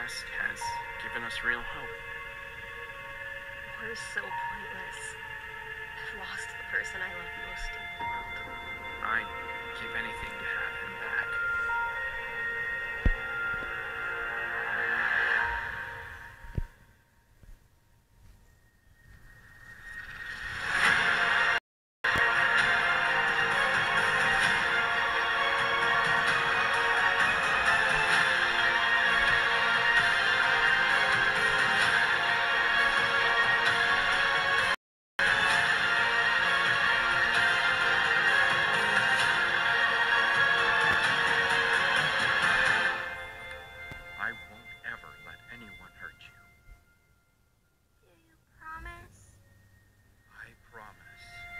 past has given us real hope. War's so pointless. I've lost the person I love most in the world. I'd give anything to have him back. I won't ever let anyone hurt you. Do you promise? I promise.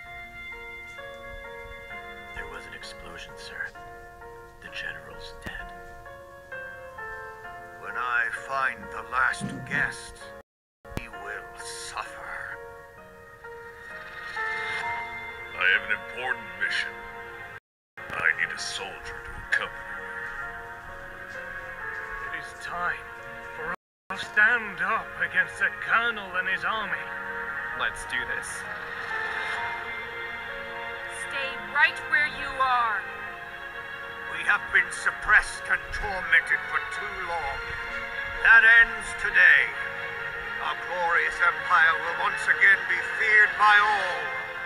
There was an explosion, sir. The general's dead. When I find the last guest, he will suffer. I have an important mission. I need a soldier to accompany me. It is time for us to stand up against the colonel and his army. Let's do this. Stay right where you are. We have been suppressed and tormented for too long. That ends today. Our glorious empire will once again be feared by all.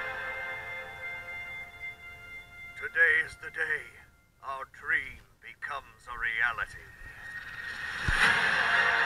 Today is the day our dream becomes a reality.